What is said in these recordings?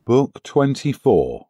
Book 24.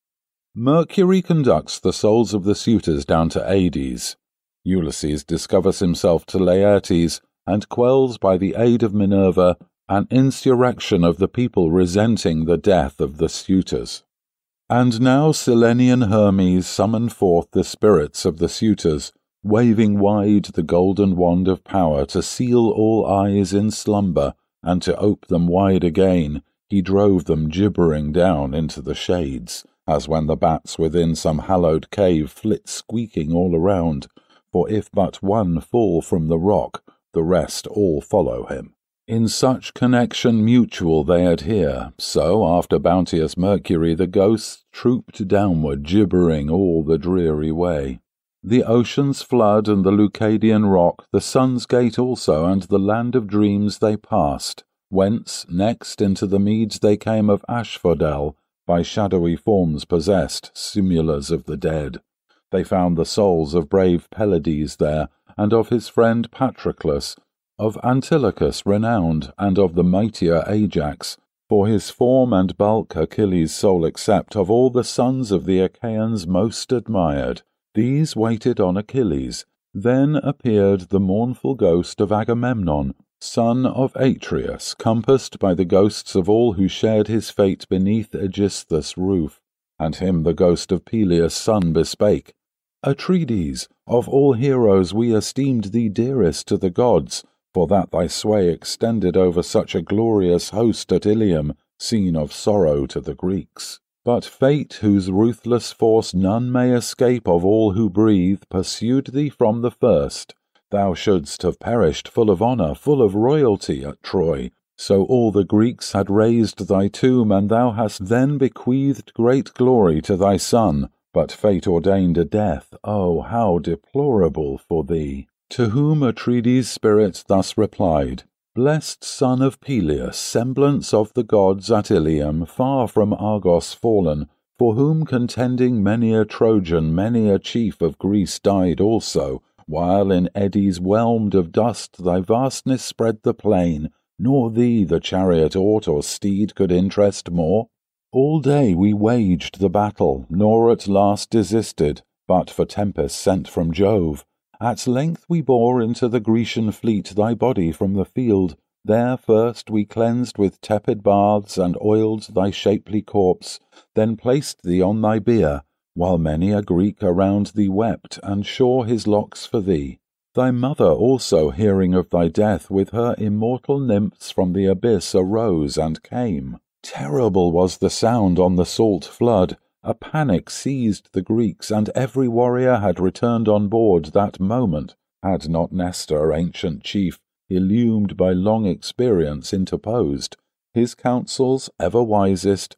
Mercury conducts the souls of the suitors down to Hades. Ulysses discovers himself to Laertes, and quells by the aid of Minerva an insurrection of the people resenting the death of the suitors. And now Cyllenian Hermes summoned forth the spirits of the suitors, waving wide the golden wand of power to seal all eyes in slumber, and to ope them wide again. He drove them gibbering down into the shades, as when the bats within some hallowed cave flit squeaking all around, for if but one fall from the rock, the rest all follow him. In such connection mutual they adhere, so after bounteous Mercury the ghosts trooped downward gibbering all the dreary way. The ocean's flood and the Leucadian rock, the sun's gate also, and the land of dreams they passed, whence next into the meads they came of Asphodel, by shadowy forms possessed, simulars of the dead. They found the souls of brave Pelides there, and of his friend Patroclus, of Antilochus renowned, and of the mightier Ajax, for his form and bulk Achilles' sole except of all the sons of the Achaeans most admired. These waited on Achilles. Then appeared the mournful ghost of Agamemnon, son of Atreus, compassed by the ghosts of all who shared his fate beneath Aegisthus' roof. And him the ghost of Peleus' son bespake, Atrides, of all heroes we esteemed thee dearest to the gods, for that thy sway extended over such a glorious host at Ilium, scene of sorrow to the Greeks. But fate, whose ruthless force none may escape of all who breathe, pursued thee from the first. Thou shouldst have perished full of honour, full of royalty at Troy. So all the Greeks had raised thy tomb, and thou hast then bequeathed great glory to thy son. But fate ordained a death, oh, how deplorable for thee! To whom Atrides' spirit thus replied, Blessed son of Peleus, semblance of the gods at Ilium, far from Argos fallen, for whom contending many a Trojan, many a chief of Greece died also, while in eddies whelmed of dust thy vastness spread the plain, nor thee the chariot aught or steed could interest more. All day we waged the battle, nor at last desisted, but for tempests sent from Jove. At length we bore into the Grecian fleet thy body from the field. There first we cleansed with tepid baths, and oiled thy shapely corpse, then placed thee on thy bier, while many a Greek around thee wept, and shore his locks for thee. Thy mother also, hearing of thy death, with her immortal nymphs from the abyss arose and came. Terrible was the sound on the salt flood. A panic seized the Greeks, and every warrior had returned on board that moment, had not Nestor, ancient chief, illumed by long experience, interposed. His counsels, ever wisest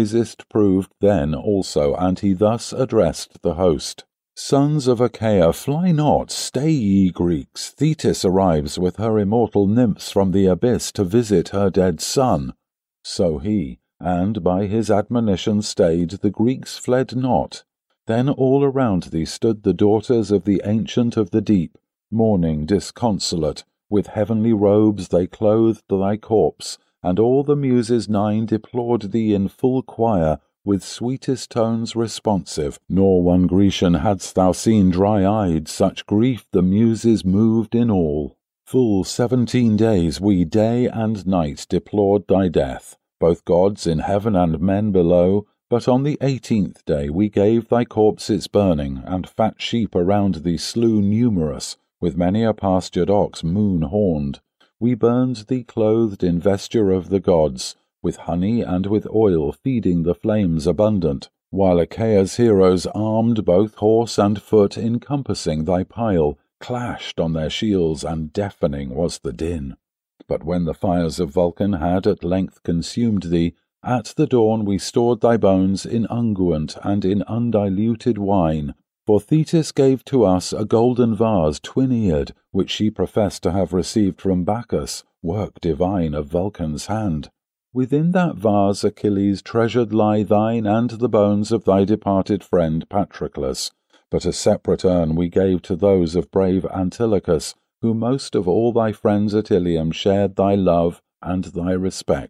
proved then also, and he thus addressed the host. Sons of Achaea, fly not, stay ye Greeks. Thetis arrives with her immortal nymphs from the abyss to visit her dead son. So he, and by his admonition stayed, the Greeks fled not. Then all around thee stood the daughters of the Ancient of the Deep, mourning disconsolate. With heavenly robes they clothed thy corpse, and all the Muses 9 deplored thee in full choir, with sweetest tones responsive. Nor one Grecian hadst thou seen dry-eyed, such grief the Muses moved in all. Full 17 days we day and night deplored thy death, both gods in heaven and men below, but on the 18th day we gave thy corpse its burning, and fat sheep around thee slew numerous, with many a pastured ox moon-horned. We burned thee clothed in vesture of the gods, with honey and with oil feeding the flames abundant, while Achaea's heroes armed both horse and foot encompassing thy pile, clashed on their shields, and deafening was the din. But when the fires of Vulcan had at length consumed thee, at the dawn we stored thy bones in unguent and in undiluted wine, for Thetis gave to us a golden vase twin-eared, which she professed to have received from Bacchus, work divine of Vulcan's hand. Within that vase, Achilles, treasured lie thine and the bones of thy departed friend Patroclus, but a separate urn we gave to those of brave Antilochus, who most of all thy friends at Ilium shared thy love and thy respect.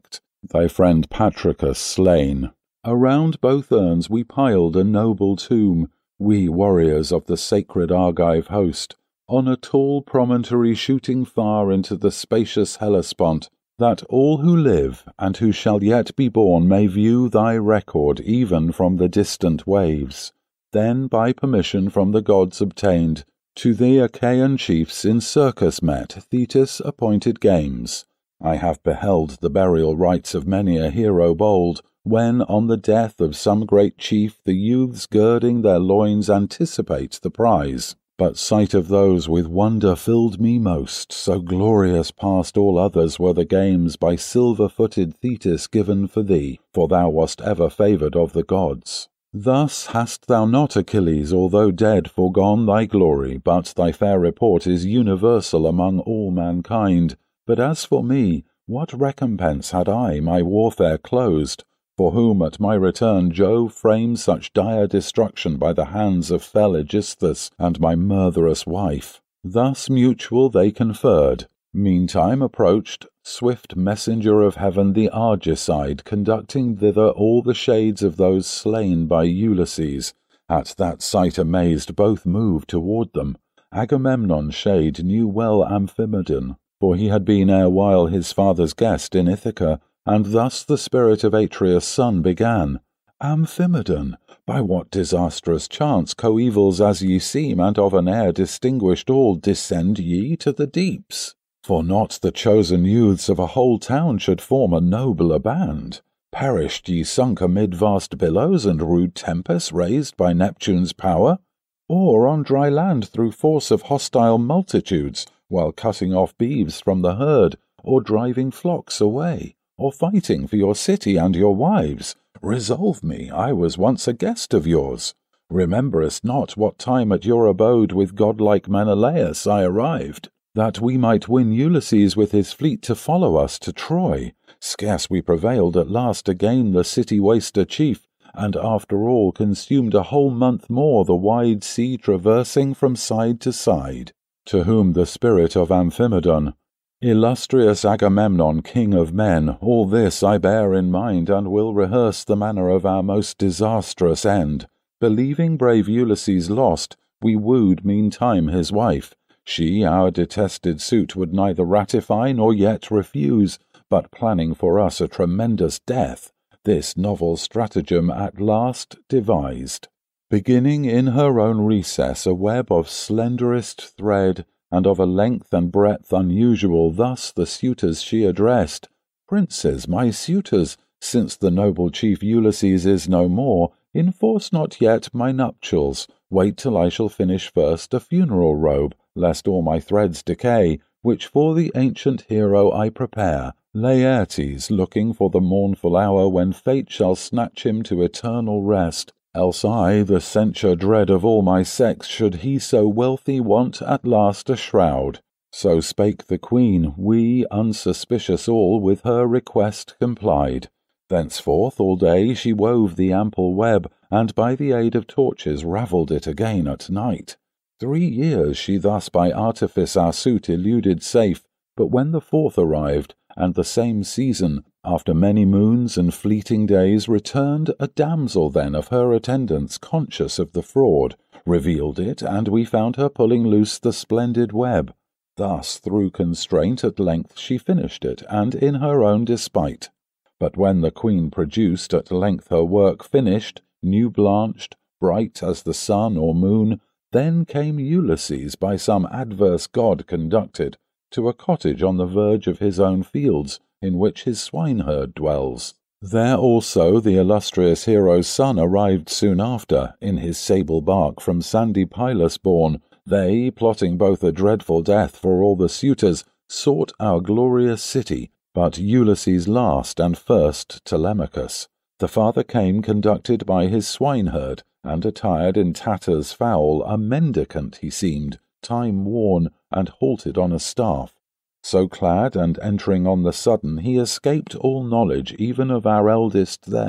thy friend Patroclus slain. Around both urns we piled a noble tomb, we warriors of the sacred Argive host, on a tall promontory shooting far into the spacious Hellespont, that all who live and who shall yet be born may view thy record even from the distant waves. Then, by permission from the gods obtained, to the Achaean chiefs in circus met Thetis appointed games. I have beheld the burial rites of many a hero bold, when on the death of some great chief the youths girding their loins anticipate the prize. But sight of those with wonder filled me most, so glorious past all others were the games by silver-footed Thetis given for thee, for thou wast ever favoured of the gods. Thus hast thou not, Achilles, although dead, forgone thy glory, but thy fair report is universal among all mankind. But as for me, what recompense had I my warfare closed, for whom at my return Jove framed such dire destruction by the hands of fell Aegisthus and my murderous wife? Thus mutual they conferred. Meantime approached, swift messenger of heaven, the Argicide, conducting thither all the shades of those slain by Ulysses. At that sight amazed both moved toward them. Agamemnon's shade knew well Amphimedon, for he had been erewhile his father's guest in Ithaca, and thus the spirit of Atreus' son began. Amphimedon, by what disastrous chance, coevals as ye seem, and of an air distinguished all, descend ye to the deeps? For not the chosen youths of a whole town should form a nobler band. Perished ye sunk amid vast billows and rude tempests raised by Neptune's power? Or on dry land through force of hostile multitudes, while cutting off beeves from the herd, or driving flocks away, or fighting for your city and your wives? Resolve me, I was once a guest of yours. Rememberest not what time at your abode with godlike Menelaus I arrived, that we might win Ulysses with his fleet to follow us to Troy? Scarce we prevailed at last to gain the city-waster chief, and after all consumed a whole month more the wide sea traversing from side to side. To whom the spirit of Amphimedon, Illustrious Agamemnon, king of men, all this I bear in mind, and will rehearse the manner of our most disastrous end. Believing brave Ulysses lost, we wooed meantime his wife. She our detested suit would neither ratify nor yet refuse, but planning for us a tremendous death, this novel stratagem at last devised. Beginning in her own recess a web of slenderest thread, and of a length and breadth unusual, thus the suitors she addressed. Princes, my suitors, since the noble chief Ulysses is no more, enforce not yet my nuptials. Wait till I shall finish first a funeral robe, lest all my threads decay, which for the ancient hero I prepare, Laertes, looking for the mournful hour when fate shall snatch him to eternal rest. Else I, the censure dread of all my sex, should he so wealthy want at last a shroud. So spake the queen, we, unsuspicious all, with her request complied. Thenceforth all day she wove the ample web, and by the aid of torches ravelled it again at night. 3 years she thus by artifice our suit eluded safe, but when the 4th arrived, and the same season, after many moons and fleeting days, returned a damsel then of her attendants, conscious of the fraud, revealed it, and we found her pulling loose the splendid web. Thus through constraint at length she finished it, and in her own despite. But when the queen produced at length her work finished, new-blanched, bright as the sun or moon, then came Ulysses, by some adverse god conducted, to a cottage on the verge of his own fields, in which his swineherd dwells. There also the illustrious hero's son arrived soon after, in his sable bark from sandy Pylus borne. They, plotting both a dreadful death for all the suitors, sought our glorious city, but Ulysses last and first Telemachus. The father came conducted by his swineherd, and attired in tatters foul, a mendicant he seemed, time-worn, and halted on a staff. So clad, and entering on the sudden, he escaped all knowledge even of our eldest there.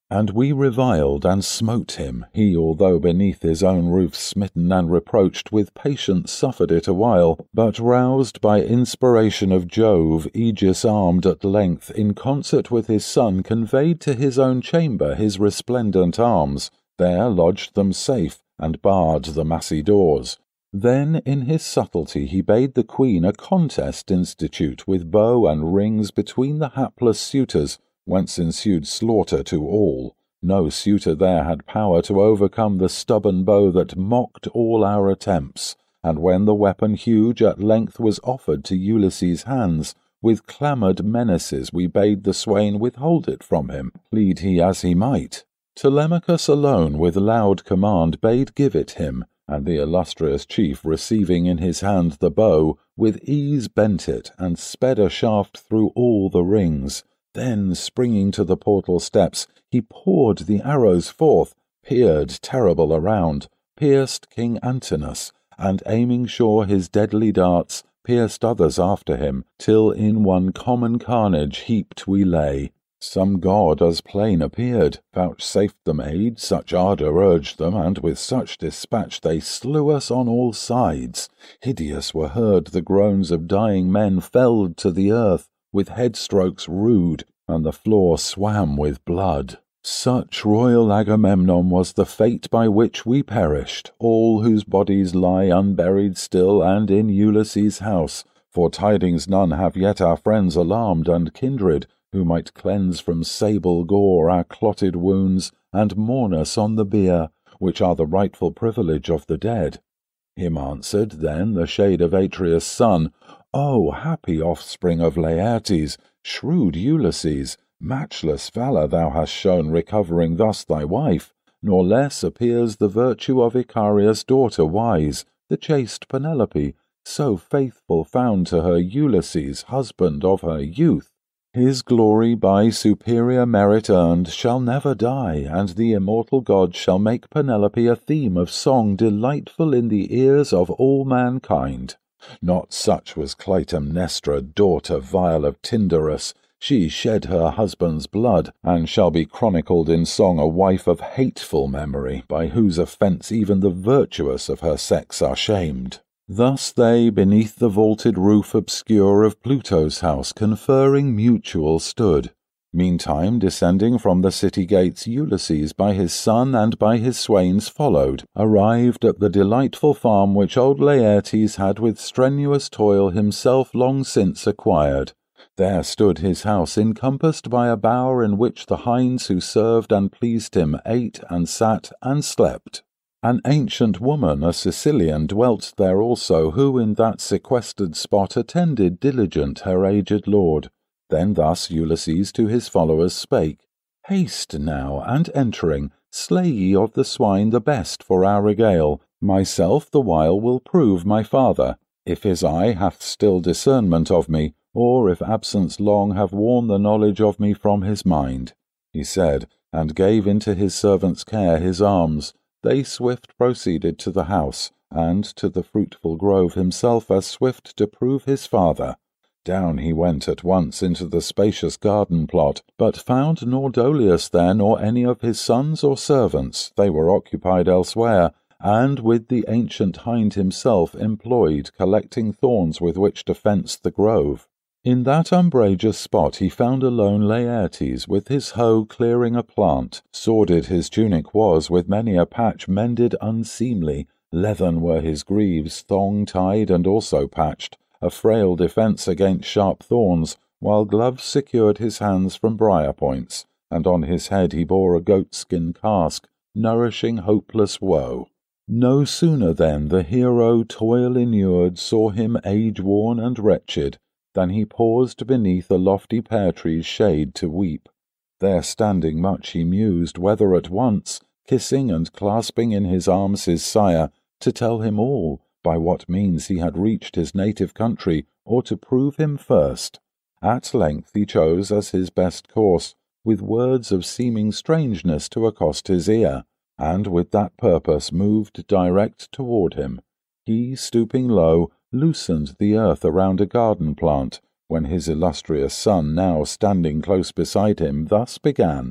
And we reviled and smote him. He, although beneath his own roof smitten and reproached, with patience suffered it a while, but roused by inspiration of Jove, aegis-armed at length, in concert with his son, conveyed to his own chamber his resplendent arms, there lodged them safe, and barred the massy doors. Then in his subtlety he bade the queen a contest institute with bow and rings between the hapless suitors, whence ensued slaughter to all. No suitor there had power to overcome the stubborn bow that mocked all our attempts, and when the weapon huge at length was offered to Ulysses' hands, with clamoured menaces we bade the swain withhold it from him, plead he as he might. Telemachus alone with loud command bade give it him, and the illustrious chief, receiving in his hand the bow, with ease bent it, and sped a shaft through all the rings. Then, springing to the portal steps, he poured the arrows forth, peered terrible around, pierced King Antinous, and aiming sure his deadly darts, pierced others after him, till in one common carnage heaped we lay. Some god as plain appeared, vouchsafed them aid, such ardour urged them, and with such dispatch they slew us on all sides. Hideous were heard the groans of dying men felled to the earth, with head-strokes rude, and the floor swam with blood. Such, royal Agamemnon, was the fate by which we perished, all whose bodies lie unburied still and in Ulysses' house, for tidings none have yet our friends alarmed and kindred, who might cleanse from sable gore our clotted wounds, and mourn us on the bier, which are the rightful privilege of the dead. Him answered then the shade of Atreus' son, O happy offspring of Laertes, shrewd Ulysses, matchless valour thou hast shown recovering thus thy wife, nor less appears the virtue of Icarius' daughter wise, the chaste Penelope, so faithful found to her Ulysses, husband of her youth. His glory by superior merit earned shall never die, and the immortal gods shall make Penelope a theme of song delightful in the ears of all mankind. Not such was Clytemnestra, daughter vile of Tyndarus. She shed her husband's blood, and shall be chronicled in song a wife of hateful memory, by whose offence even the virtuous of her sex are shamed. Thus they, beneath the vaulted roof obscure of Pluto's house, conferring mutual stood. Meantime, descending from the city gates, Ulysses by his son and by his swains followed, arrived at the delightful farm which old Laertes had with strenuous toil himself long since acquired. There stood his house, encompassed by a bower in which the hinds who served and pleased him ate and sat and slept. An ancient woman, a Sicilian, dwelt there also, who in that sequestered spot attended diligent her aged lord. Then thus Ulysses to his followers spake, Haste now, and entering, slay ye of the swine the best for our regale. Myself the while will prove my father, if his eye hath still discernment of me, or if absence long have worn the knowledge of me from his mind. He said, and gave into his servant's care his arms. They swift proceeded to the house, and to the fruitful grove himself as swift to prove his father. Down he went at once into the spacious garden plot, but found nor Dolius there nor any of his sons or servants. They were occupied elsewhere, and with the ancient hind himself employed collecting thorns with which to fence the grove. In that umbrageous spot he found alone Laertes, with his hoe clearing a plant. Sordid his tunic was, with many a patch mended unseemly. Leathern were his greaves, thong-tied and also patched, a frail defence against sharp thorns, while gloves secured his hands from briar points, and on his head he bore a goatskin casque, nourishing hopeless woe. No sooner then the hero, toil-inured, saw him age-worn and wretched, than he paused beneath a lofty pear-tree's shade to weep. There standing much he mused, whether at once, kissing and clasping in his arms his sire, to tell him all, by what means he had reached his native country, or to prove him first. At length he chose as his best course, with words of seeming strangeness to accost his ear, and with that purpose moved direct toward him. He, stooping low, loosened the earth around a garden plant, when his illustrious son, now standing close beside him, thus began,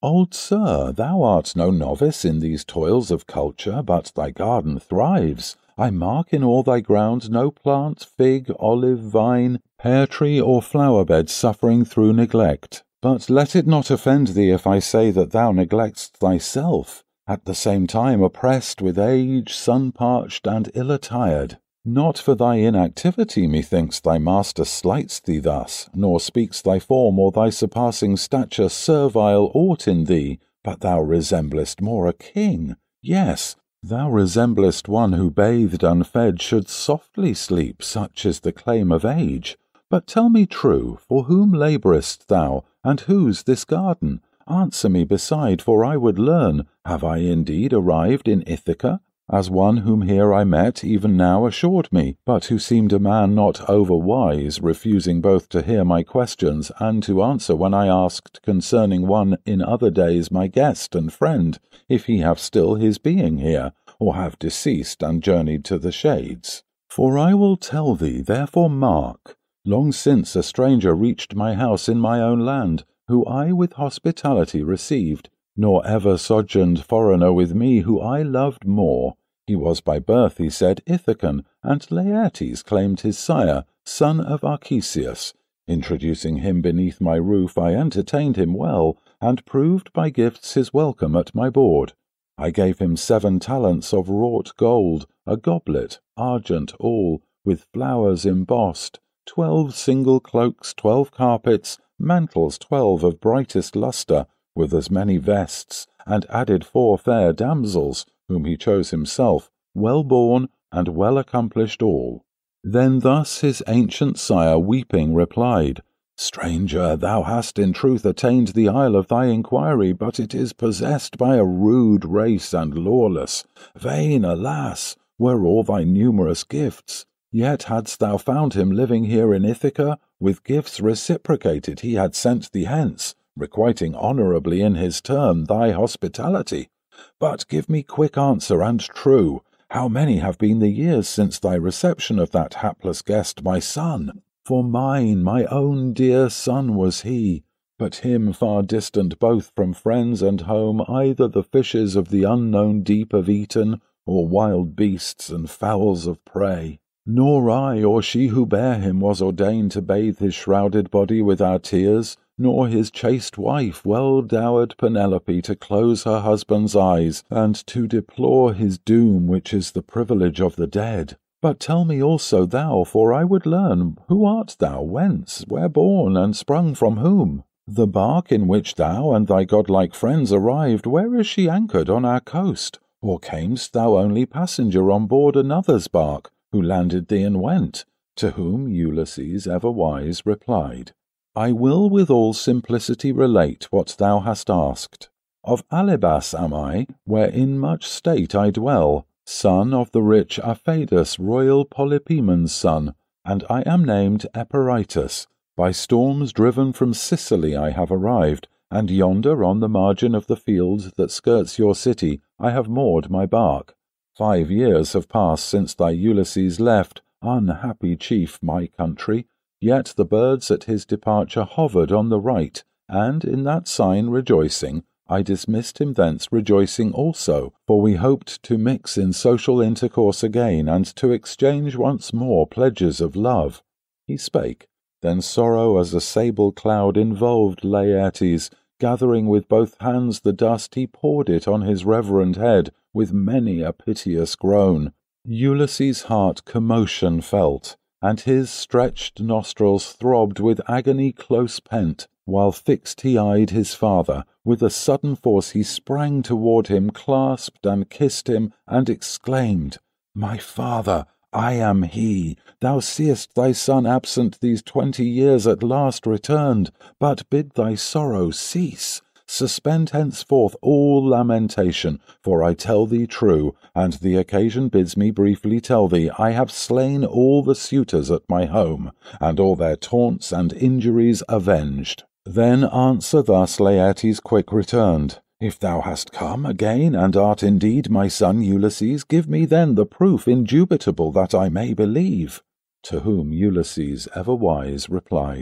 Old sir, thou art no novice in these toils of culture, but thy garden thrives. I mark in all thy ground no plant, fig, olive, vine, pear tree, or flower bed suffering through neglect. But let it not offend thee if I say that thou neglect'st thyself, at the same time oppressed with age, sun-parched, and ill-attired. Not for thy inactivity, methinks, thy master slights thee thus, nor speaks thy form or thy surpassing stature servile aught in thee, but thou resemblest more a king. Yes, thou resemblest one who bathed unfed should softly sleep, such is the claim of age. But tell me true, for whom labourest thou, and whose this garden? Answer me beside, for I would learn, have I indeed arrived in Ithaca, as one whom here I met even now assured me, but who seemed a man not over-wise, refusing both to hear my questions and to answer when I asked concerning one in other days my guest and friend, if he have still his being here, or have deceased and journeyed to the shades. For I will tell thee, therefore mark, long since a stranger reached my house in my own land, who I with hospitality received, nor ever sojourned foreigner with me who I loved more. He was by birth, he said, Ithacan, and Laertes claimed his sire, son of Archesius. Introducing him beneath my roof, I entertained him well, and proved by gifts his welcome at my board. I gave him 7 talents of wrought gold, a goblet, argent all, with flowers embossed, 12 single cloaks, 12 carpets, mantles 12 of brightest lustre, with as many vests, and added 4 fair damsels, whom he chose himself, well born and well accomplished all. Then thus his ancient sire weeping replied, Stranger, thou hast in truth attained the isle of thy inquiry, but it is possessed by a rude race and lawless. Vain, alas, were all thy numerous gifts. Yet hadst thou found him living here in Ithaca, with gifts reciprocated he had sent thee hence, requiting honourably in his turn thy hospitality. But give me quick answer and true, how many have been the years since thy reception of that hapless guest, my son? For mine, my own dear son was he, but him far distant both from friends and home either the fishes of the unknown deep have eaten, or wild beasts and fowls of prey. Nor I or she who bare him was ordained to bathe his shrouded body with our tears, nor his chaste wife, well-dowered Penelope, to close her husband's eyes, and to deplore his doom, which is the privilege of the dead. But tell me also thou, for I would learn, who art thou, whence, where born, and sprung from whom? The bark in which thou and thy godlike friends arrived, where is she anchored on our coast? Or camest thou only passenger on board another's bark, who landed thee and went? To whom Ulysses, ever wise, replied, I will with all simplicity relate what thou hast asked. Of Alybas am I, where in much state I dwell, son of the rich Apheidas, royal Polypoemon's son, and I am named Eperitus. By storms driven from Sicily I have arrived, and yonder on the margin of the field that skirts your city I have moored my bark. 5 years have passed since thy Ulysses left, unhappy chief, my country, yet the birds at his departure hovered on the right, and in that sign rejoicing, I dismissed him thence rejoicing also, for we hoped to mix in social intercourse again, and to exchange once more pledges of love. He spake. Then sorrow as a sable cloud involved Laertes. Gathering with both hands the dust, he poured it on his reverend head, with many a piteous groan. Ulysses' heart commotion felt, and his stretched nostrils throbbed with agony close pent, while fixed he eyed his father. With a sudden force he sprang toward him, clasped and kissed him, and exclaimed, My father, I am he. Thou seest thy son absent these 20 years at last returned, but bid thy sorrow cease. Suspend henceforth all lamentation, for I tell thee true, and the occasion bids me briefly tell thee, I have slain all the suitors at my home, and all their taunts and injuries avenged. Then answer thus Laertes quick returned, If thou hast come again, and art indeed my son Ulysses, give me then the proof indubitable that I may believe. To whom Ulysses, ever wise, replied,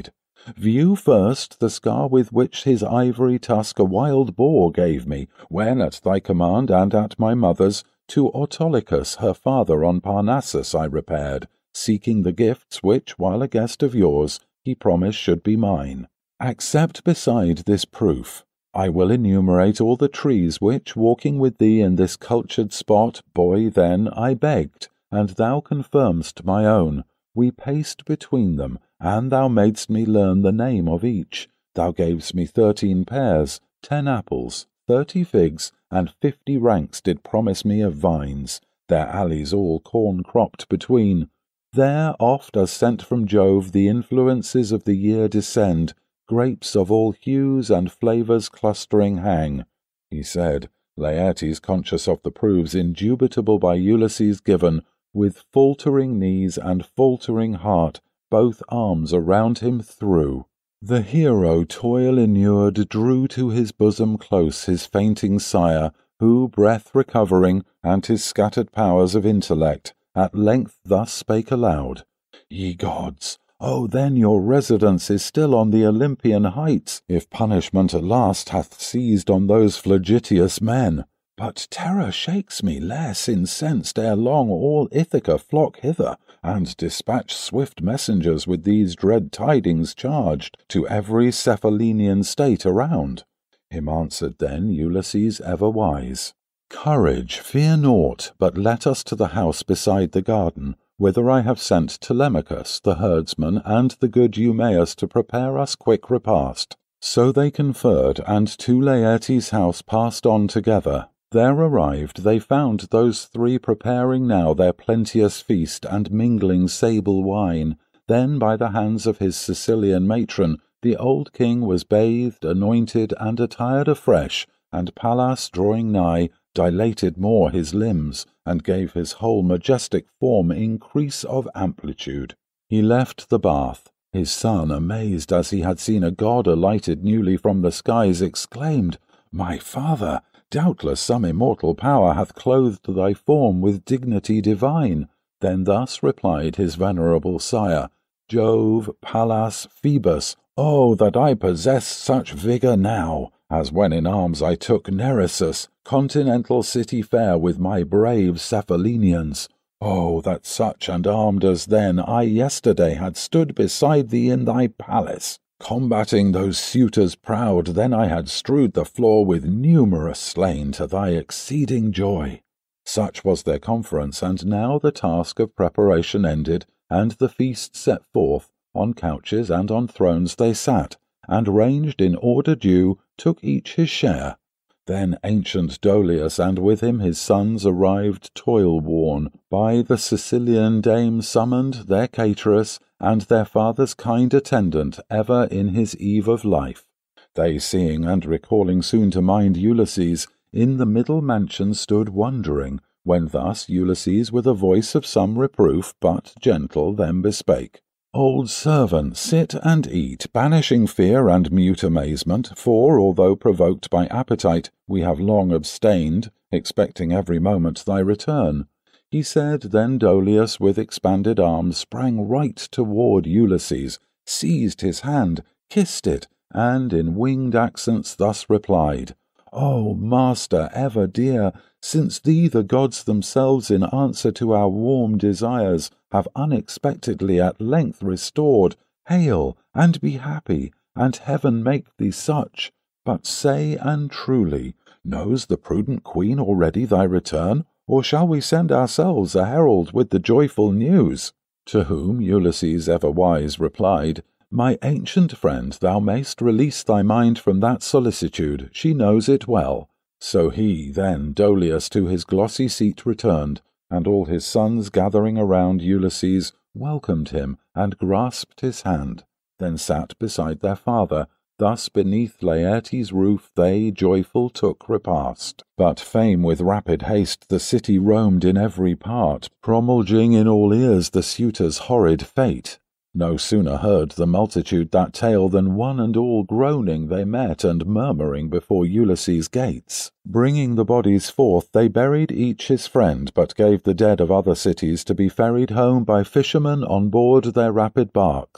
View first the scar with which his ivory tusk a wild boar gave me, when at thy command and at my mother's, to Autolycus her father on Parnassus I repaired, seeking the gifts which, while a guest of yours, he promised should be mine. Accept beside this proof. I will enumerate all the trees which, walking with thee in this cultured spot, boy, then I begged, and thou confirmedst my own. We paced between them, and thou madest me learn the name of each. Thou gavest me 13 pears, 10 apples, 30 figs, and 50 ranks did promise me of vines, their alleys all corn-cropped between. There oft as sent from Jove the influences of the year descend, grapes of all hues and flavours clustering hang. He said, Laertes, conscious of the proofs indubitable by Ulysses given, with faltering knees and faltering heart, both arms around him threw. The hero, toil inured, drew to his bosom close his fainting sire, who, breath recovering, and his scattered powers of intellect, at length thus spake aloud, Ye gods! Oh, then your residence is still on the Olympian heights, if punishment at last hath seized on those flagitious men. But terror shakes me, less incensed ere long all Ithaca flock hither, and dispatch swift messengers with these dread tidings charged to every Cephallenian state around. Him answered then Ulysses ever wise, Courage, fear naught, but let us to the house beside the garden, whither I have sent Telemachus, the herdsman, and the good Eumaeus to prepare us quick repast. So they conferred, and to Laertes' house passed on together. There arrived, they found those 3 preparing now their plenteous feast, and mingling sable wine. Then by the hands of his Sicilian matron, the old king was bathed, anointed, and attired afresh, and Pallas drawing nigh, dilated more his limbs, and gave his whole majestic form increase of amplitude. He left the bath. His son, amazed as he had seen a god alighted newly from the skies, exclaimed, My father, doubtless some immortal power hath clothed thy form with dignity divine. Then thus replied his venerable sire, Jove, Pallas, Phoebus, oh, that I possess such vigour now, as when in arms I took Neresus, continental city fair, with my brave Cephallenians. Oh, that such and armed as then I yesterday had stood beside thee in thy palace, combating those suitors proud. Then I had strewed the floor with numerous slain to thy exceeding joy. Such was their conference, and now the task of preparation ended, and the feast set forth. On couches and on thrones they sat, and ranged in order due, took each his share. Then ancient Dolius and with him his sons arrived toil-worn, by the Sicilian dame summoned, their cateress, and their father's kind attendant ever in his eve of life. They seeing and recalling soon to mind Ulysses, in the middle mansion stood wondering, when thus Ulysses with a voice of some reproof, but gentle, them bespake. Old servant, sit and eat, banishing fear and mute amazement, for, although provoked by appetite, we have long abstained, expecting every moment thy return. He said, then Dolius with expanded arms sprang right toward Ulysses, seized his hand, kissed it, and in winged accents thus replied, O master ever dear, since thee the gods themselves in answer to our warm desires have unexpectedly at length restored, hail, and be happy, and heaven make thee such. But say, and truly, knows the prudent queen already thy return, or shall we send ourselves a herald with the joyful news? To whom Ulysses ever wise replied, My ancient friend, thou mayst release thy mind from that solicitude, she knows it well. So he, then, Dolius, to his glossy seat returned, and all his sons gathering around Ulysses welcomed him and grasped his hand, then sat beside their father. Thus beneath Laertes' roof they joyful took repast. But fame with rapid haste the city roamed in every part, promulging in all ears the suitor's horrid fate. No sooner heard the multitude that tale than one and all groaning they met and murmuring before Ulysses' gates. Bringing the bodies forth, they buried each his friend, but gave the dead of other cities to be ferried home by fishermen on board their rapid barks.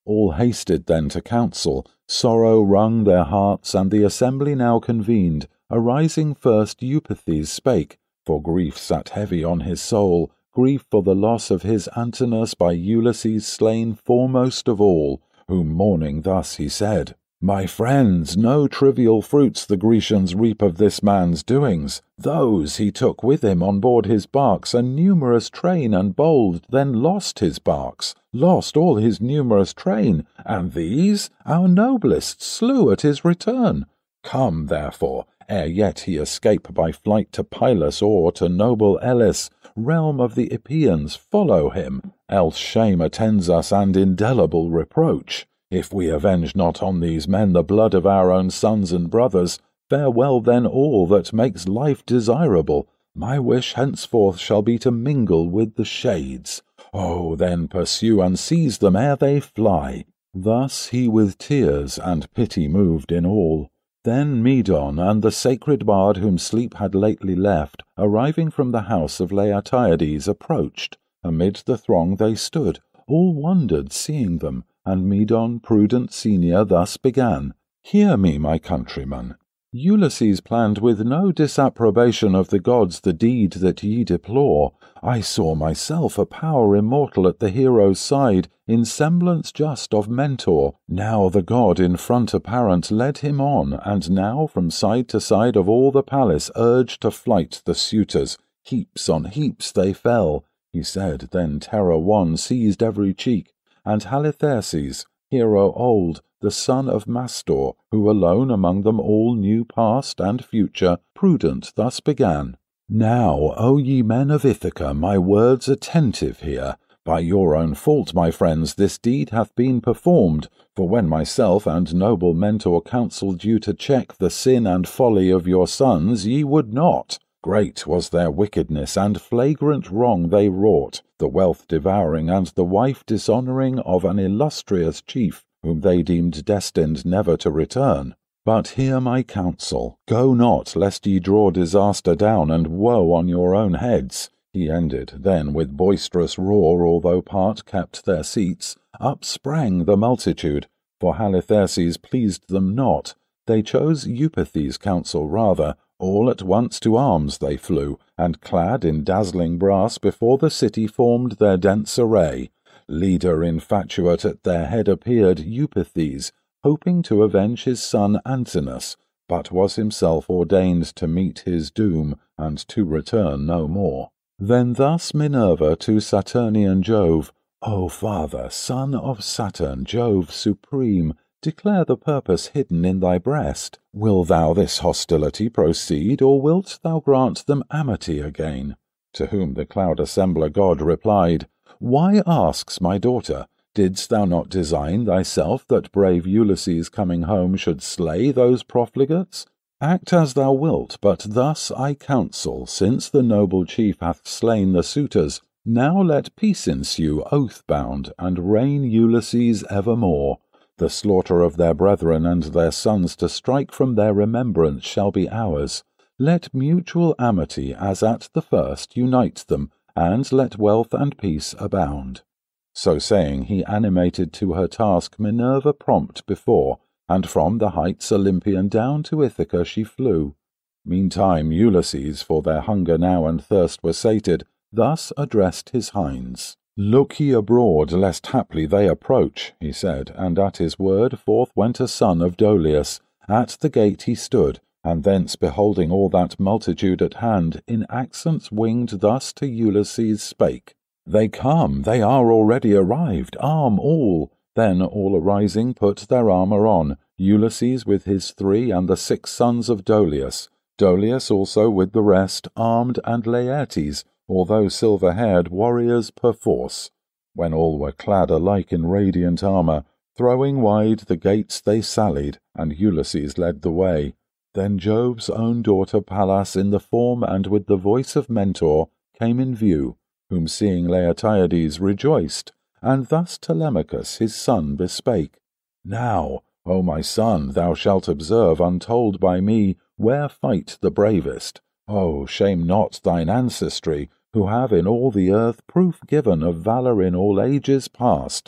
All hasted then to council, sorrow wrung their hearts, and the assembly now convened. Arising first Eupeithes spake, for grief sat heavy on his soul, grief for the loss of his Antinous by Ulysses slain foremost of all, whom mourning thus he said, My friends, no trivial fruits the Grecians reap of this man's doings. Those he took with him on board his barks, a numerous train and bold, then lost his barks, lost all his numerous train, and these our noblest slew at his return. Come, therefore, ere yet he escape by flight to Pylus or to noble Elis, realm of the Epeans, follow him, else shame attends us and indelible reproach. If we avenge not on these men the blood of our own sons and brothers, farewell then all that makes life desirable. My wish henceforth shall be to mingle with the shades. Oh, then pursue and seize them ere they fly. Thus he with tears and pity moved in all. Then Medon and the sacred bard whom sleep had lately left, arriving from the house of Laertiades, approached. Amid the throng they stood, all wondered seeing them, and Medon, prudent senior, thus began, Hear me, my countrymen. Ulysses planned with no disapprobation of the gods the deed that ye deplore. I saw myself a power immortal at the hero's side, in semblance just of Mentor. Now the god in front apparent led him on, and now from side to side of all the palace urged to flight the suitors. Heaps on heaps they fell, he said, then terror one seized every cheek, and Halitherses, hero old, the son of Mastor, who alone among them all knew past and future, prudent thus began, Now, O ye men of Ithaca, my words attentive hear. By your own fault, my friends, this deed hath been performed, for when myself and noble Mentor counselled you to check the sin and folly of your sons, ye would not. Great was their wickedness, and flagrant wrong they wrought, the wealth devouring and the wife dishonouring of an illustrious chief, whom they deemed destined never to return. But hear my counsel, go not, lest ye draw disaster down and woe on your own heads. He ended, then with boisterous roar, although part kept their seats, up sprang the multitude, for Halitherses pleased them not. They chose Eupeithes' counsel rather. All at once to arms they flew, and clad in dazzling brass before the city formed their dense array. Leader infatuate at their head appeared Eupeithes, hoping to avenge his son Antinous, but was himself ordained to meet his doom, and to return no more. Then thus Minerva to Saturnian Jove, O father, son of Saturn, Jove supreme, declare the purpose hidden in thy breast. Will thou this hostility proceed, or wilt thou grant them amity again? To whom the cloud-assembler god replied, Why asks my daughter? Didst thou not design thyself that brave Ulysses coming home should slay those profligates? Act as thou wilt, but thus I counsel, since the noble chief hath slain the suitors, now let peace ensue oath-bound, and reign Ulysses evermore. The slaughter of their brethren and their sons to strike from their remembrance shall be ours. Let mutual amity, as at the first, unite them, and let wealth and peace abound. So saying, he animated to her task Minerva prompt before, and from the heights Olympian down to Ithaca she flew. Meantime Ulysses, for their hunger now and thirst were sated, thus addressed his hinds. Look ye abroad, lest haply they approach, he said, and at his word forth went a son of Dolius. At the gate he stood, and thence beholding all that multitude at hand, in accents winged thus to Ulysses spake, They come, they are already arrived, arm all. Then all arising put their armour on, Ulysses with his 3 and the 6 sons of Dolius, Dolius also with the rest, armed, and Laertes, although silver-haired warriors perforce. When all were clad alike in radiant armour, throwing wide the gates they sallied, and Ulysses led the way. Then Jove's own daughter Pallas in the form and with the voice of Mentor came in view, whom seeing Laertiades rejoiced, and thus Telemachus his son bespake, Now, O my son, thou shalt observe untold by me where fight the bravest. O, shame not thine ancestry, who have in all the earth proof given of valour in all ages past.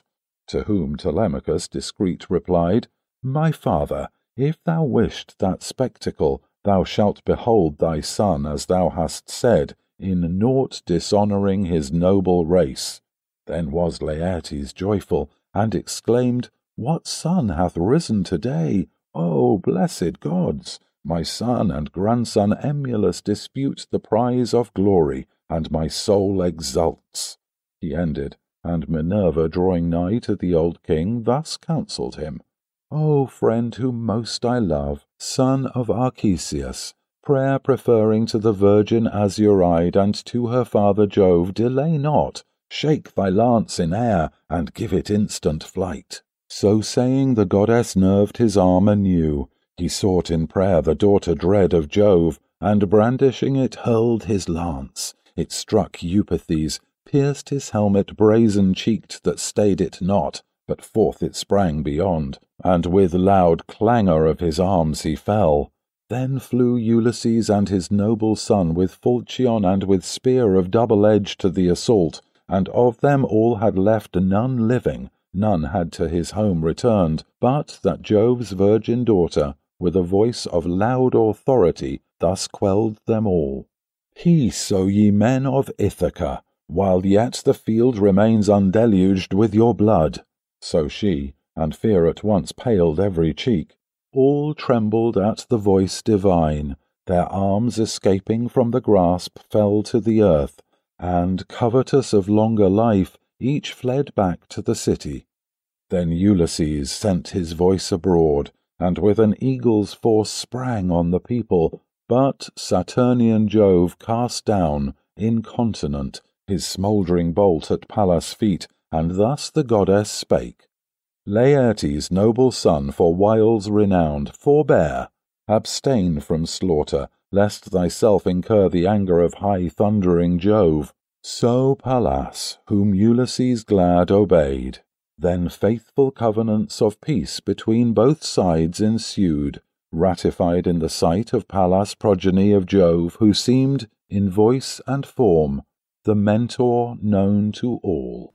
To whom Telemachus discreet replied, My father, if thou wished that spectacle, thou shalt behold thy son, as thou hast said, in naught dishonouring his noble race. Then was Laertes joyful, and exclaimed, What son hath risen to-day? O blessed gods! My son and grandson Emulus dispute the prize of glory, and my soul exults. He ended, and Minerva, drawing nigh to the old king, thus counselled him, O friend whom most I love, son of Archesius, prayer preferring to the virgin azure-eyed and to her father Jove, delay not, shake thy lance in air, and give it instant flight. So saying, the goddess nerved his arm anew. He sought in prayer the daughter dread of Jove, and brandishing it hurled his lance. It struck Eupathes, pierced his helmet brazen-cheeked that stayed it not, but forth it sprang beyond, and with loud clangour of his arms he fell. Then flew Ulysses and his noble son with falchion and with spear of double edge to the assault, and of them all had left none living, none had to his home returned, but that Jove's virgin daughter, with a voice of loud authority, thus quelled them all. Peace, O ye men of Ithaca, while yet the field remains undeluged with your blood. So she, and fear at once paled every cheek. All trembled at the voice divine, their arms escaping from the grasp fell to the earth, and, covetous of longer life, each fled back to the city. Then Ulysses sent his voice abroad, and with an eagle's force sprang on the people, but Saturnian Jove cast down, incontinent, his smouldering bolt at Pallas' feet, and thus the goddess spake. Laertes, noble son, for wiles renowned, forbear, abstain from slaughter, lest thyself incur the anger of high thundering Jove. So Pallas, whom Ulysses glad obeyed. Then faithful covenants of peace between both sides ensued, ratified in the sight of Pallas, progeny of Jove, who seemed, in voice and form, the Mentor known to all.